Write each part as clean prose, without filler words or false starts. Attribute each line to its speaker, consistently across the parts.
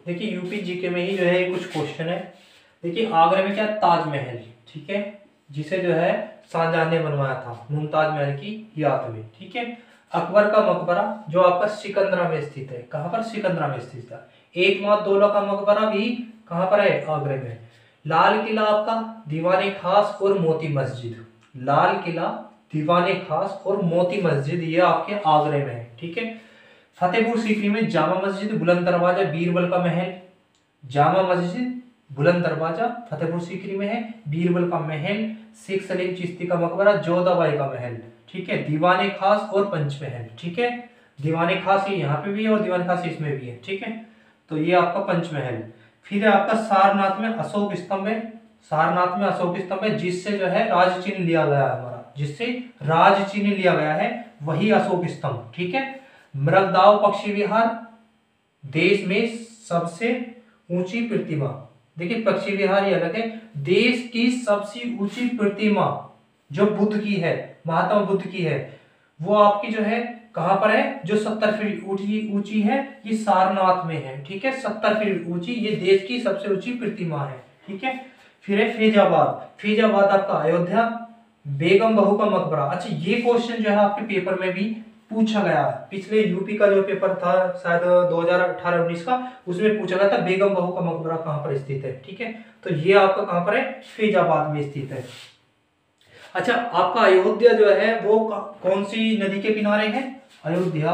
Speaker 1: देखिए UP GK में ही जो है कुछ क्वेश्चन है। देखिए आगरा में क्या ताजमहल, ठीक है, जिसे जो है शाहजहां ने बनवाया था मुमताज महल की याद में, ठीक है। अकबर का मकबरा जो आपका सिकंदरा में स्थित है, कहां पर? सिकंदरा में स्थित है। एकमात्र का मकबरा भी कहां पर है? आगरा में। लाल किला आपका, दीवाने खास और मोती मस्जिद, लाल किला, दीवाने खास और मोती मस्जिद ये आपके आगरे में है, ठीक है। फतेहपुर सीकरी में जामा मस्जिद, बुलंद दरवाजा, बीरबल का महल, जामा मस्जिद, बुलंद दरवाजा फतेहपुर सीकरी में है, बीरबल का महल, शेख सलीम चिश्ती का मकबरा, जोधाबाई का महल, ठीक है, दीवाने खास और पंचमहल, ठीक है। दीवाने खास ये यहाँ पे भी है और दीवाने खास इसमें भी है, ठीक है। तो ये आपका पंचमहल। फिर है आपका सारनाथ में अशोक स्तंभ है, सारनाथ में अशोक स्तंभ है जिससे जो है राज चिन्ह लिया गया है हमारा, जिससे राज चिन्ह लिया गया है वही अशोक स्तंभ, ठीक है। मृगदाव पक्षी विहार, देश में सबसे ऊंची प्रतिमा, देखिए पक्षी विहार ये अलग है, देश की सबसे ऊंची प्रतिमा जो बुद्ध की है, महात्मा बुद्ध की है, वो आपकी जो है कहां पर है? जो 70 फीट ऊंची है, ये सारनाथ में है, ठीक है। 70 फीट ऊंची, ये देश की सबसे ऊंची प्रतिमा है, ठीक है। फिर है फैजाबाद, फैजाबाद आपका अयोध्या, बेगम बहू का मकबरा। अच्छा ये क्वेश्चन जो है आपके पेपर में भी पूछा गया है, पिछले यूपी का जो पेपर था शायद 2018-19 का, उसमें पूछा गया था बेगम बहू का मकबरा कहां पर स्थित है, ठीक है। तो ये आपका कहां पर है? फैजाबाद में स्थित है। अच्छा आपका अयोध्या जो है वो कौन सी नदी के किनारे है? अयोध्या,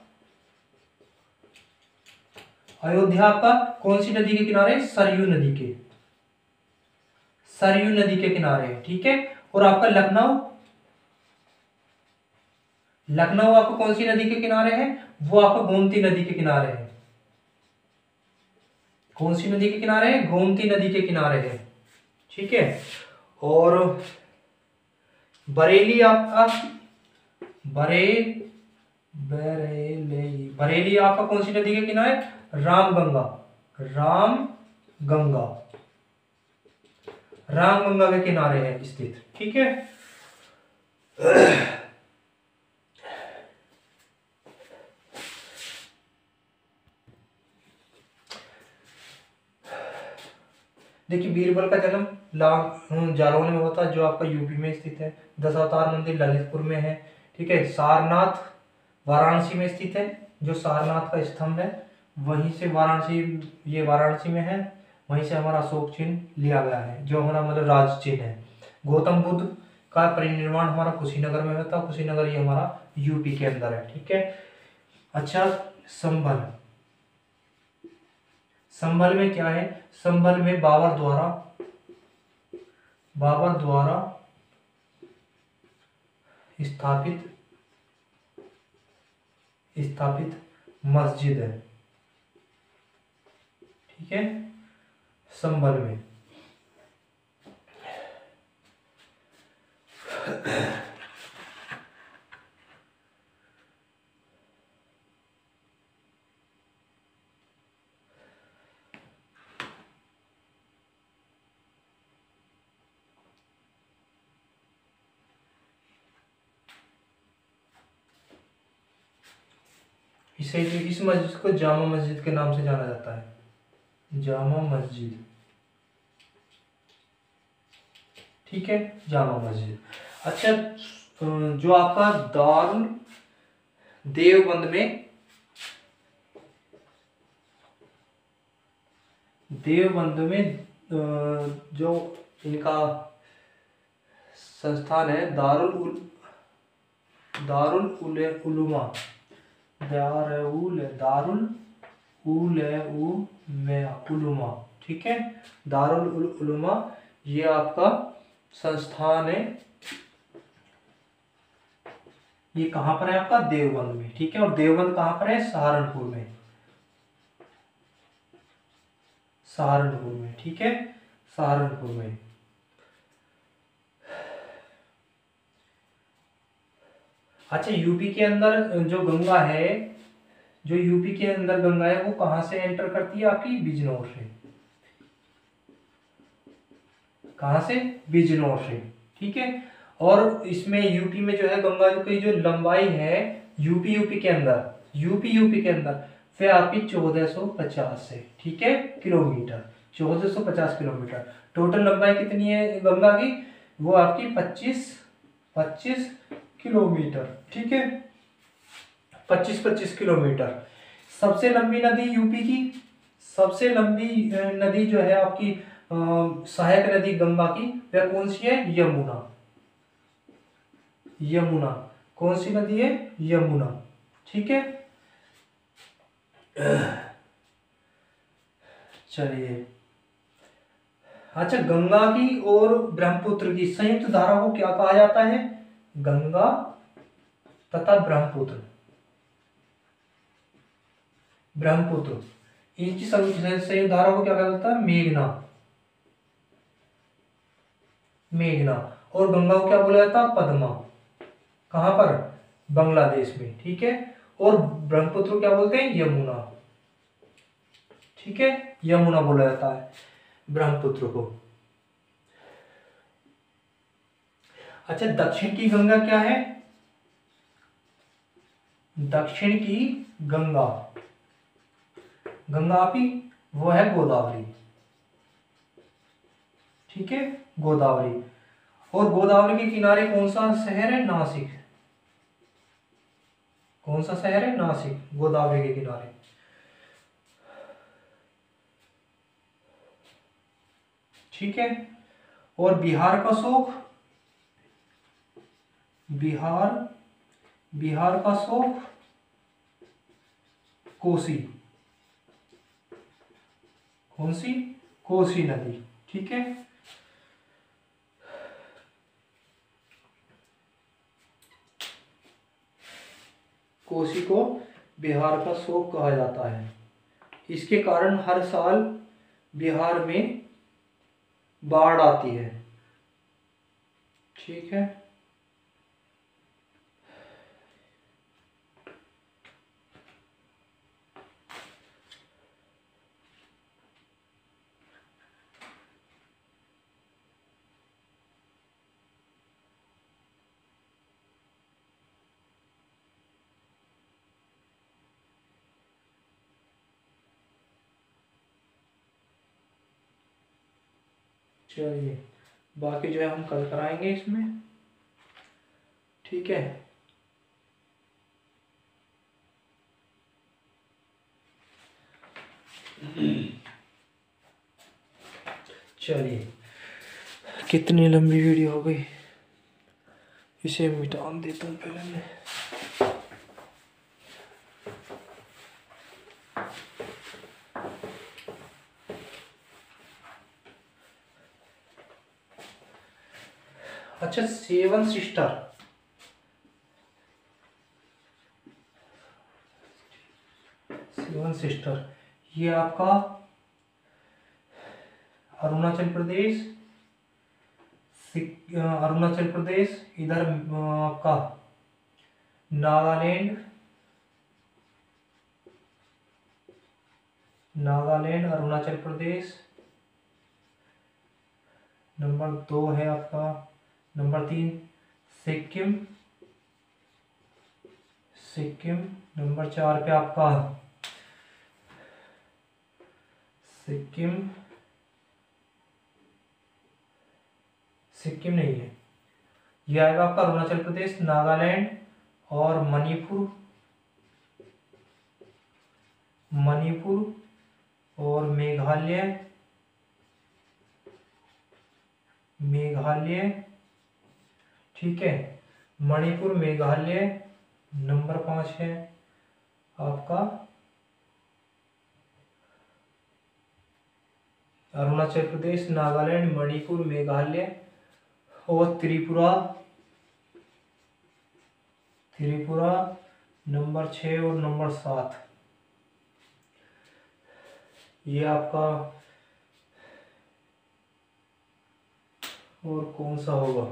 Speaker 1: अयोध्या आपका कौन सी नदी के किनारे? सरयू नदी के, सरयू नदी के किनारे है, ठीक है। और आपका लखनऊ, लखनऊ आपको कौन सी नदी के किनारे है? वो आपका गोमती नदी के किनारे है। कौन सी नदी के किनारे है? गोमती नदी के किनारे है, ठीक है। और बरेली आपका, बरेली आपका कौन सी नदी के किनारे? रामगंगा, रामगंगा, रामगंगा के किनारे है स्थित, ठीक है। देखिए बीरबल का जन्म जालौन में हुआ था जो आपका यूपी में स्थित है। दशावतार मंदिर ललितपुर में है, ठीक है। सारनाथ वाराणसी में स्थित है, जो सारनाथ का स्तंभ है वहीं से वाराणसी, ये वाराणसी में है, वहीं से हमारा अशोक चिन्ह लिया गया है जो हमारा मतलब राज चिन्ह है। गौतम बुद्ध का परिनिर्वाण हमारा कुशीनगर में हुआ था, कुशीनगर ये हमारा यूपी के अंदर है, ठीक है। अच्छा संभल, संभल में क्या है? संभल में बाबर द्वारा स्थापित मस्जिद है, ठीक है, संभल में। इसे इस मस्जिद को जामा मस्जिद के नाम से जाना जाता है, जामा मस्जिद, ठीक है, जामा मस्जिद। अच्छा जो आपका दारुल देवबंद में जो इनका संस्थान है दारुल उलूमा, उलूमा, ठीक है, दारुल उलूमा ये आपका संस्थान है, ये कहां पर है आपका? देवबंद में, ठीक है। और देवबंद कहां पर है? सहारनपुर में, सहारनपुर में, ठीक है, सहारनपुर में। अच्छा यूपी के अंदर जो गंगा है, जो यूपी के अंदर गंगा है वो कहां से एंटर करती है? आपकी बिजनौर से, कहां से? बिजनौर से, ठीक है। और इसमें यूपी में जो है गंगा की जो लंबाई है यूपी के अंदर फिर आपकी 1450 है, ठीक है, किलोमीटर, 1450 किलोमीटर। टोटल लंबाई कितनी है गंगा की, वो आपकी 25 किलोमीटर, ठीक है, 25 किलोमीटर। सबसे लंबी नदी यूपी की, सबसे लंबी नदी जो है आपकी सहायक नदी गंगा की, वह कौन सी है, यमुना। यमुना कौन सी नदी है, यमुना, ठीक है। चलिए, अच्छा, गंगा की और ब्रह्मपुत्र की संयुक्त धारा को क्या कहा जाता है, गंगा तथा ब्रह्मपुत्र, ब्रह्मपुत्र, इनकी संयुक्त धारा को क्या कहा जाता है, मेघना, मेघना। और गंगा को क्या बोला जाता है, पद्मा, कहां पर, बांग्लादेश में, ठीक है। और ब्रह्मपुत्र को क्या बोलते हैं, यमुना, ठीक है, यमुना बोला जाता है ब्रह्मपुत्र को। अच्छा, दक्षिण की गंगा क्या है, दक्षिण की गंगा, गंगा आपकी वो है गोदावरी, ठीक है, गोदावरी। और गोदावरी के किनारे कौन सा शहर है, नासिक, कौन सा शहर है, नासिक, गोदावरी के किनारे। ठीक है। और बिहार का शोक, बिहार का शोक कोसी, कौन सी, कोसी नदी, ठीक है। कोसी को बिहार का शोक कहा जाता है। इसके कारण हर साल बिहार में बाढ़ आती है, ठीक है। चलिए, बाकी जो है हम कल कराएंगे इसमें, ठीक है। चलिए, कितनी लंबी वीडियो हो गई, इसे मिटा देता हूँ पहले मैं। अच्छा, सेवन सिस्टर, ये आपका अरुणाचल प्रदेश, इधर आपका नागालैंड, अरुणाचल प्रदेश, नंबर 2 है आपका, नंबर 3 सिक्किम, नंबर 4 पे आपका सिक्किम नहीं है, ये आएगा आपका अरुणाचल प्रदेश, नागालैंड और मणिपुर और मेघालय, ठीक है। मणिपुर, मेघालय, नंबर 5 है आपका अरुणाचल प्रदेश, नागालैंड, मणिपुर, मेघालय और त्रिपुरा, नंबर 6 और नंबर 7, ये आपका और कौन सा होगा।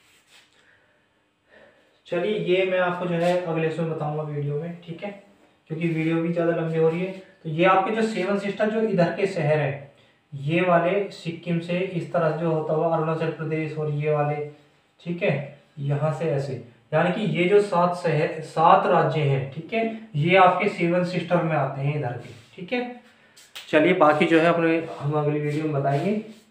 Speaker 1: चलिए, ये मैं आपको जो है अगले इसमें बताऊंगा वीडियो में, ठीक है, क्योंकि वीडियो भी ज़्यादा लंबी हो रही है। तो ये आपके जो सेवन सिस्टर जो इधर के शहर है, ये वाले सिक्किम से इस तरह जो होता हुआ अरुणाचल प्रदेश, और ये वाले, ठीक है, यहाँ से ऐसे, यानी कि ये जो 7 राज्य हैं, ठीक है, ये आपके 7 सिस्टर में आते हैं इधर के, ठीक है। चलिए बाकी जो है अपने हम अगली वीडियो में बताएंगे।